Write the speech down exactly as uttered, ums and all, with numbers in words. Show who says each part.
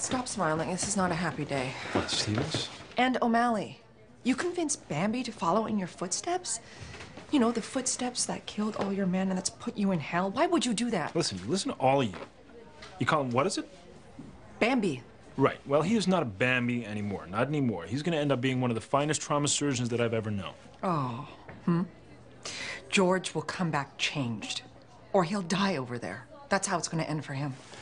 Speaker 1: Stop smiling. This is not a happy day.
Speaker 2: What, Stevens?
Speaker 1: And O'Malley, you convinced Bambi to follow in your footsteps? You know, the footsteps that killed all your men and that's put you in hell? Why would you do that?
Speaker 2: Listen, listen to all of you. You call him, what is it?
Speaker 1: Bambi.
Speaker 2: Right. Well, he is not a Bambi anymore. Not anymore. He's going to end up being one of the finest trauma surgeons that I've ever known.
Speaker 1: Oh, hmm? George will come back changed. Or he'll die over there. That's how it's going to end for him.